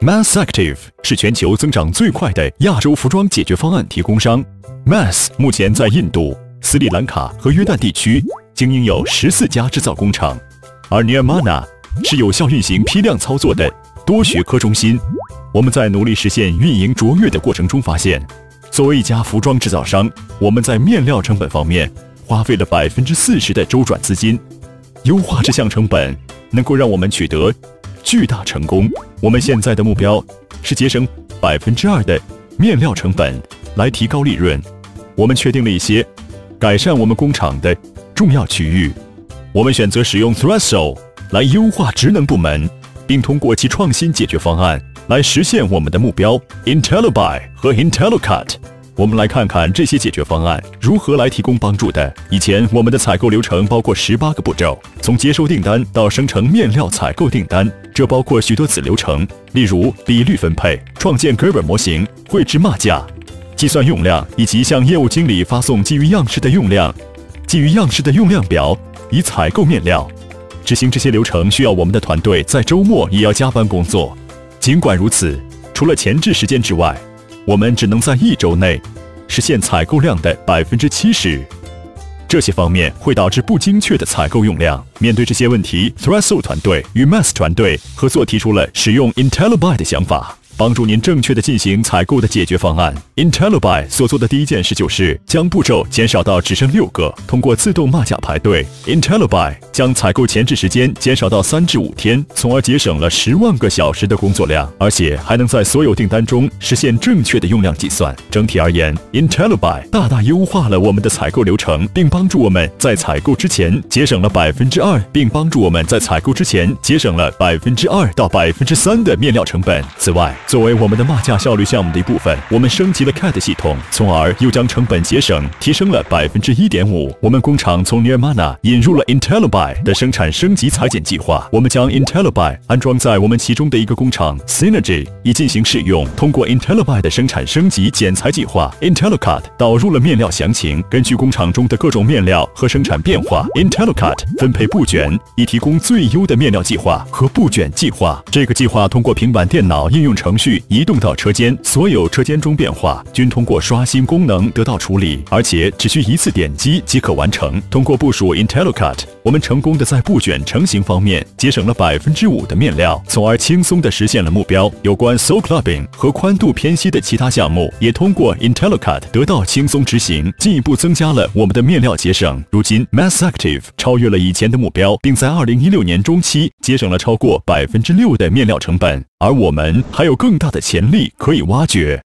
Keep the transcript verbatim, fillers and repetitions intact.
Mass Active 是全球增长最快的亚洲服装解决方案提供商。Mass 目前在印度、斯里兰卡和约旦地区经营有十四家制造工厂，而 Nirmana 是有效运行批量操作的多学科中心。我们在努力实现运营卓越的过程中发现，作为一家服装制造商，我们在面料成本方面花费了百分之四十的周转资金。优化这项成本能够让我们取得巨大成功。我们现在的目标是节省百分之二的面料成本，来提高利润。我们确定了一些改善我们工厂的重要区域。我们选择使用 Threshold 来优化职能部门，并通过其创新解决方案来实现我们的目标 IntelliBuy 和 IntelliCut。我们来看看这些解决方案如何来提供帮助的。以前我们的采购流程包括十八个步骤，从接收订单到生成面料采购订单，这包括许多子流程，例如比率分配、创建 Gerber 模型、绘制码架、计算用量，以及向业务经理发送基于样式的用量、基于样式的用量表，以采购面料。执行这些流程需要我们的团队在周末也要加班工作。尽管如此，除了前置时间之外，我们只能在一周内实现采购量的百分之七十。这些方面会导致不精确的采购用量。面对这些问题 ，Threshold 团队与 Mass 团队合作提出了使用 IntelliBuy 的想法，帮助您正确地进行采购的解决方案。IntelliBuy 所做的第一件事就是将步骤减少到只剩六个，通过自动码架排队。IntelliBuy 将采购前置时间减少到三至五天，从而节省了十万个小时的工作量，而且还能在所有订单中实现正确的用量计算。整体而言 ，IntelliBuy 大大优化了我们的采购流程，并帮助我们在采购之前节省了百分之二，并帮助我们在采购之前节省了百分之二到百分之三的面料成本。此外，作为我们的码架效率项目的一部分，我们升级了 C A D 系统，从而又将成本节省提升了百分之一点五。我们工厂从 Nirmana 引入了 IntelliBuy 的生产升级裁剪计划，我们将 IntelliBuy 安装在我们其中的一个工厂 Synergy 以进行试用。通过 IntelliBuy 的生产升级剪裁计划 ，IntelliCut 导入了面料详情，根据工厂中的各种面料和生产变化 ，IntelliCut 分配布卷，以提供最优的面料计划和布卷计划。这个计划通过平板电脑应用程序移动到车间，所有车间中变化均通过刷新功能得到处理，而且只需一次点击即可完成。通过部署 IntelliCut， 我们成功的在布卷成型方面节省了百分之五的面料，从而轻松的实现了目标。有关 Sole Clubbing 和宽度偏稀的其他项目，也通过 IntelliCut 得到轻松执行，进一步增加了我们的面料节省。如今 Mass Active 超越了以前的目标，并在二零一六年中期节省了超过百分之六的面料成本，而我们还有更大的潜力可以挖掘。